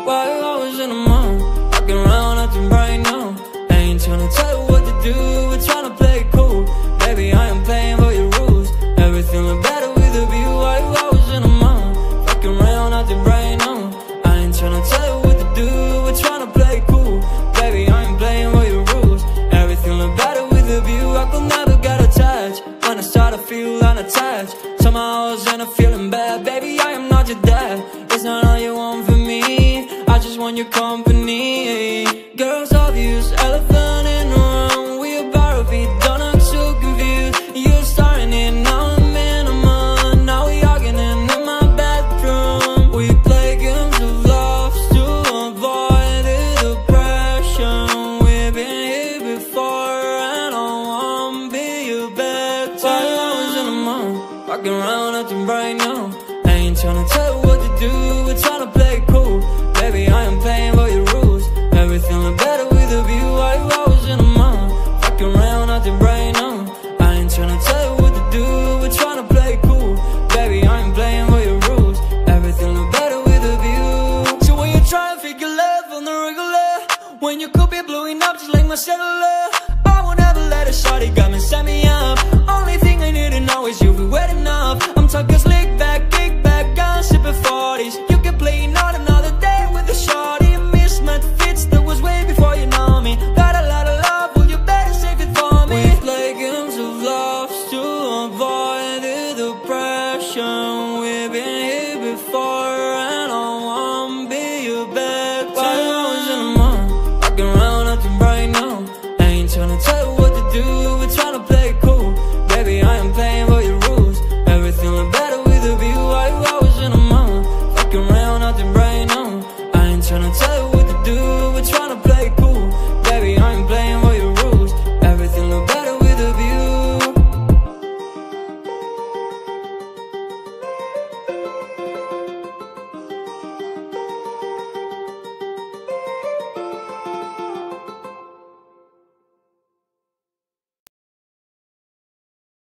Why you always in the mood? Walking around acting right now. I ain't tryna tell you what to do, we're tryna play it cool. Baby, I am playing by your rules. Everything look better with a view. Why you always in the mood? Walking around acting right now. I ain't tryna tell you what to do, we're tryna play it cool. Baby, I am playing by your rules. Everything look better with a view. I could never get attached. When I start to feel unattached, somehow I was in a feeling bad. Baby, I am not your dad. It's not all you want from me, I just want your company. Girls obvious, elephant in the room. We about to be done, I'm so confused. You're starting it, now I'm in a month. Now we arguing in my bedroom. We play games of love to avoid the depression. We've been here before and I won't be your bed. Why you always in the mood? Walking around acting right now. I ain't tryna tell you what to do, we're tryna play it cool. Baby, I am playing by your rules. Everything look better with a view. Why you always in the mood? Walking around acting right now. I ain't tryna tell you what to do, we're tryna play it cool. Baby, I am playing by your rules. Everything look better with a view. So when you try to figure love on the regular, when you could be blowing up just like my cellular, I won't ever let a shorty got me, set me up. Only thing I need to know is you'll be wet enough. I'm talking slick back, kick back, gun sipping 40s. You can play not another day with a shorty. Mismatch fits, that was way before you know me. Got a lot of love, well you better save it for me. We play games of love to avoid the depression. We've been here before and I won't be your bed. Why you always in the mood? Walking around acting right now. I ain't tryna tell you what to do, we're tryna play it cool. Baby, I am playing by your rules. Everything look better with a view. Why you always in the mood? Walking around acting right now. I ain't tryna tell you